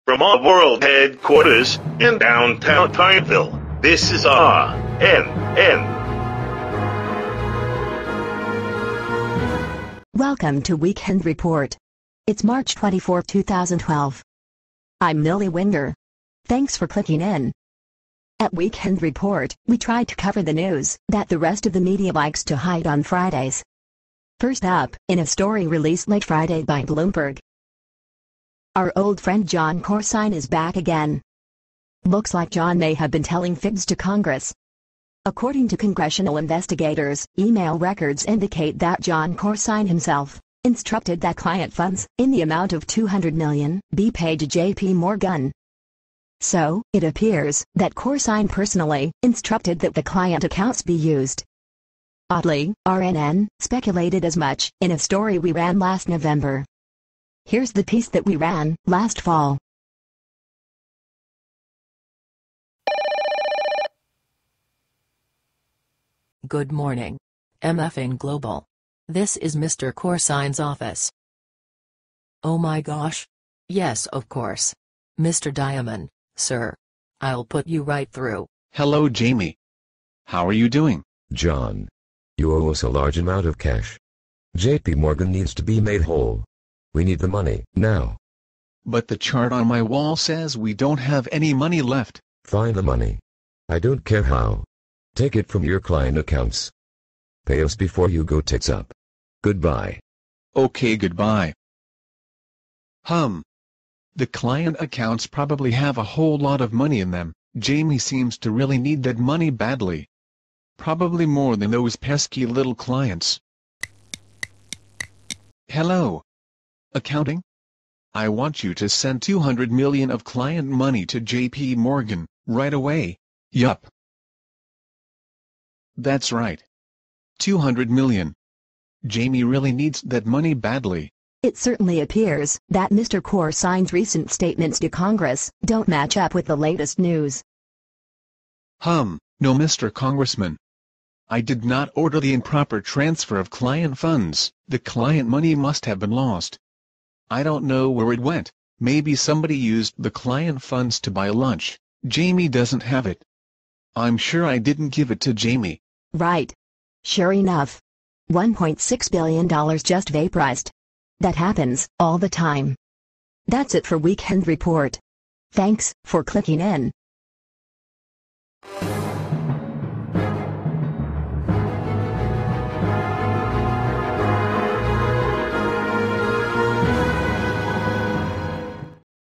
From our world headquarters in downtown Pineville, this is RNN. Welcome to Weekend Report. It's March 24, 2012. I'm Millie Winger. Thanks for clicking in. At Weekend Report, we try to cover the news that the rest of the media likes to hide on Fridays. First up, in a story released late Friday by Bloomberg, our old friend Jon Corzine is back again. Looks like Jon may have been telling fibs to Congress. According to congressional investigators, email records indicate that Jon Corzine himself instructed that client funds, in the amount of $200 million, be paid to J.P. Morgan. So, it appears that Corzine personally instructed that the client accounts be used. Oddly, RNN speculated as much in a story we ran last November. Here's the piece that we ran last fall. Good morning. MFing Global. This is Mr. Corzine's office. Oh my gosh. Yes, of course. Mr. Diamond, sir. I'll put you right through. Hello, Jamie. How are you doing? Jon. You owe us a large amount of cash. J.P. Morgan needs to be made whole. We need the money, now. But the chart on my wall says we don't have any money left. Find the money. I don't care how. Take it from your client accounts. Pay us before you go tits up. Goodbye. Okay, goodbye. The client accounts probably have a whole lot of money in them. Jamie seems to really need that money badly. Probably more than those pesky little clients. Hello. Accounting? I want you to send $200 million of client money to J.P. Morgan, right away. Yup. That's right. $200 million. Jamie really needs that money badly. It certainly appears that Mr. Corzine's recent statements to Congress don't match up with the latest news. No, Mr. Congressman. I did not order the improper transfer of client funds. The client money must have been lost. I don't know where it went. Maybe somebody used the client funds to buy lunch. Jamie doesn't have it. I'm sure I didn't give it to Jamie. Right. Sure enough. $1.6 billion just vaporized. That happens all the time. That's it for Weekend Report. Thanks for clicking in.